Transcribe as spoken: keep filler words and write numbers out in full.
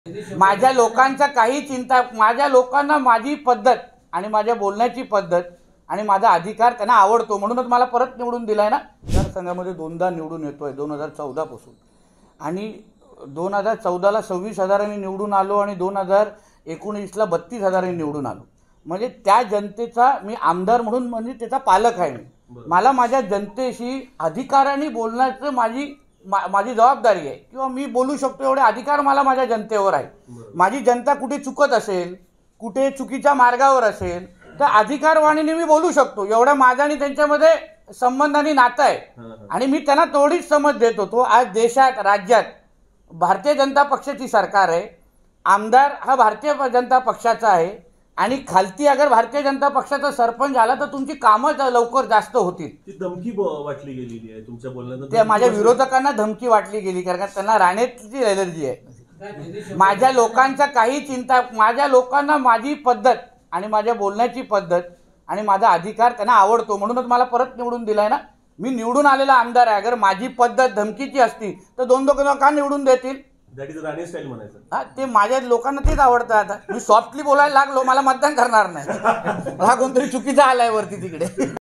माझ्या लोकांचा काही चिंता, माझ्या लोकांना माझी पद्धत आणि माझ्या बोलण्याची पद्धत आणि माझा अधिकार त्यांना आवडतो, म्हणूनच मला परत निवडून दिलाय ना। मतदारसंघामध्ये दोनदा निवडून येतोय दोन हजार चौदा पासून, आणि दोन हजार चौदाला सव्वीस हजारांनी निवडून आलो आणि दोन हजार एकोणीसला बत्तीस हजारांनी निवडून आलो। म्हणजे त्या जनतेचा मी आमदार म्हणून म्हणजे त्याचा पालक आहे मी। मला माझ्या जनतेशी अधिकाराने बोलण्याचं माझी मा, माझी जबाबदारी आहे, किंवा मी बोलू शकतो एवढे अधिकार मला माझ्या जनतेवर आहे। माझी जनता कुठे चुकत असेल, कुठे चुकीच्या मार्गावर असेल तर अधिकारवाणीने मी बोलू शकतो, एवढा माझा आणि त्यांच्यामध्ये संबंध आणि नातं आहे। आणि मी त्यांना तेवढीच समज देत होतो। आज देशात राज्यात भारतीय जनता पक्षाची सरकार आहे, आमदार हा भारतीय जनता पक्षाचा आहे, आणि खालती अगर भारतीय जनता पक्षाचा सरपंच झाला तर तुमची कामं लवकर जास्त होतील। ती धमकी वाटली गेलेली आहे तुमच्या बोलण्यात, ते माझ्या विरोधकांना धमकी वाटली गेली, कारण त्यांना राहण्याची एलर्जी आहे। माझ्या लोकांचा काही चिंता, माझ्या लोकांना माझी पद्धत आणि माझ्या बोलण्याची पद्धत आणि माझा अधिकार त्यांना आवडतो, म्हणूनच मला परत निवडून दिलाय ना। मी निवडून आलेला आमदार आहे। अगर माझी पद्धत धमकीची असती तर दोन दोन का निवडून देतील? दॅट इज राणी स्टाईल म्हणायचं। हा, ते माझ्या लोकांना तेच आवडतं। आता मी सॉफ्टली बोलायला लागलो, मला मतदान करणार नाही। हा कोणतरी चुकीचा आलाय वरती तिकडे।